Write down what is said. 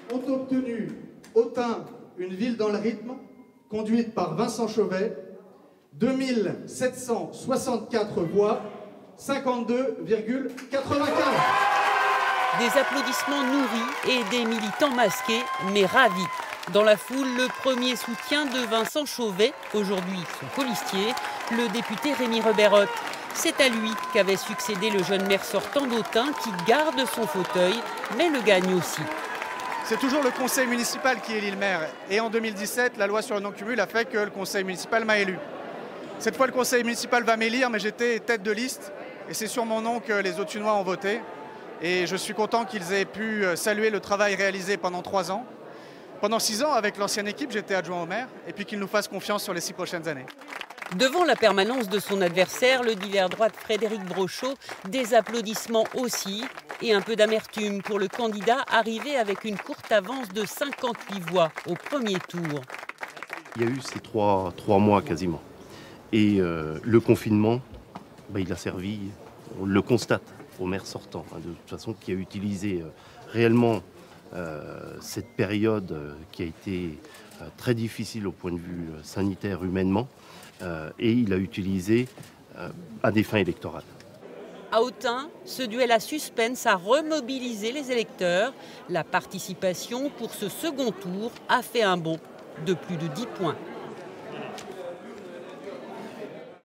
ont obtenu Autun, une ville dans le rythme, conduite par Vincent Chauvet, 2764 voix, 52,95. Des applaudissements nourris et des militants masqués, mais ravis. Dans la foule, le premier soutien de Vincent Chauvet, aujourd'hui son colistier, le député Rémi Rebeyrotte. C'est à lui qu'avait succédé le jeune maire sortant d'Autun qui garde son fauteuil, mais le gagne aussi. C'est toujours le conseil municipal qui élit le maire. Et en 2017, la loi sur le non-cumul a fait que le conseil municipal m'a élu. Cette fois, le conseil municipal va m'élire, mais j'étais tête de liste. Et c'est sur mon nom que les Authunois ont voté. Et je suis content qu'ils aient pu saluer le travail réalisé pendant 3 ans. Pendant 6 ans, avec l'ancienne équipe, j'étais adjoint au maire. Et puis qu'ils nous fassent confiance sur les 6 prochaines années. Devant la permanence de son adversaire, le dealer droite Frédéric Brochot, des applaudissements aussi et un peu d'amertume pour le candidat arrivé avec une courte avance de 58 voix au premier tour. Il y a eu ces 3 mois quasiment. Et le confinement, il a servi, on le constate, au maire sortant, de toute façon, qui a utilisé réellement cette période qui a été très difficile au point de vue sanitaire, humainement, et il a utilisé à des fins électorales. À Autun, ce duel à suspense a remobilisé les électeurs. La participation pour ce second tour a fait un bond de plus de 10 points.